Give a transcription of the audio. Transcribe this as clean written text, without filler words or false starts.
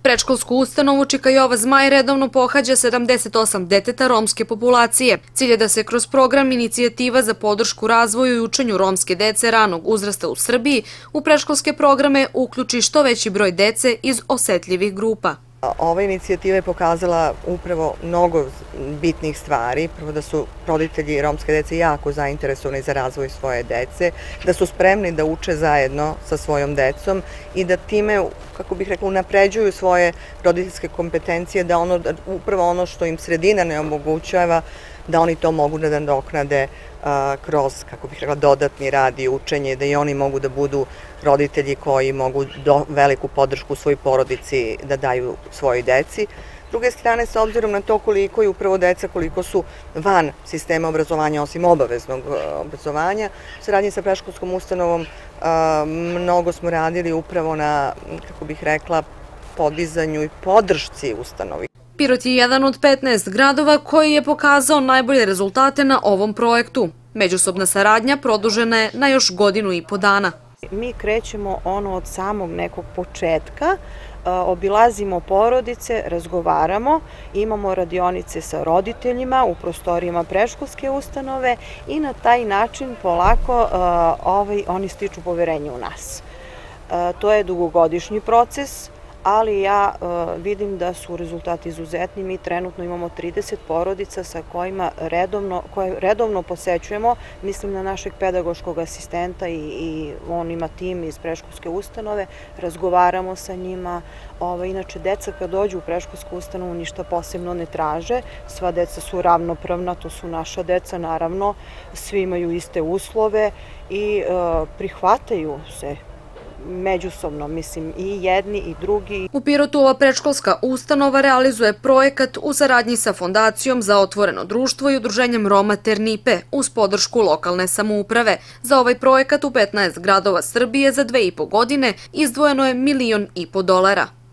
Predškolsku ustanovu Čikajova Zmaj redovno pohađa 78 deteta romske populacije. Cilj je da se kroz program Inicijativa za podršku razvoju i učenju romske dece ranog uzrasta u Srbiji u predškolske programe uključi što veći broj dece iz osetljivih grupa. Ova inicijativa je pokazala upravo mnogo bitnih stvari. Prvo da su roditelji romske dece jako zainteresovani za razvoj svoje dece, da su spremni da uče zajedno sa svojom decom i da time, kako bih rekla, unapređuju svoje roditeljske kompetencije, da upravo ono što im sredina ne omogućava, da oni to mogu da nadoknade kroz, kako bih rekla, dodatni rad i učenje, da i oni mogu da budu roditelji koji mogu veliku podršku svojoj porodici da daju svojoj deci. S druge strane, s obzirom na to koliko i upravo deca, koliko su van sistema obrazovanja, osim obaveznog obrazovanja, u saradnji sa predškolskom ustanovom mnogo smo radili upravo na, kako bih rekla, podizanju i podršci ustanovi. Pirot je jedan od 15 gradova koji je pokazao najbolje rezultate na ovom projektu. Međusobna saradnja produžena je na još 1,5 dana. Mi krećemo od samog nekog početka, obilazimo porodice, razgovaramo, imamo radionice sa roditeljima u prostorijama predškolske ustanove i na taj način polako oni stiču poverenje u nas. To je dugogodišnji proces, ali ja vidim da su rezultati izuzetni. Mi trenutno imamo 30 porodica sa kojima redovno posećujemo. Mislim na našeg pedagoškog asistenta i on ima tim iz predškolske ustanove. Razgovaramo sa njima. Inače, deca kad dođu u predškolsku ustanovu ništa posebno ne traže. Sva deca su ravnopravna, to su naša deca, naravno. Svi imaju iste uslove i prihvataju se međusobno, mislim, i jedni i drugi. U Pirotu ova predškolska ustanova realizuje projekat u saradnji sa Fondacijom za otvoreno društvo i udruženjem Roma Ternipe uz podršku lokalne samouprave. Za ovaj projekat u 15 gradova Srbije za 2,5 godine izdvojeno je $1,5 miliona.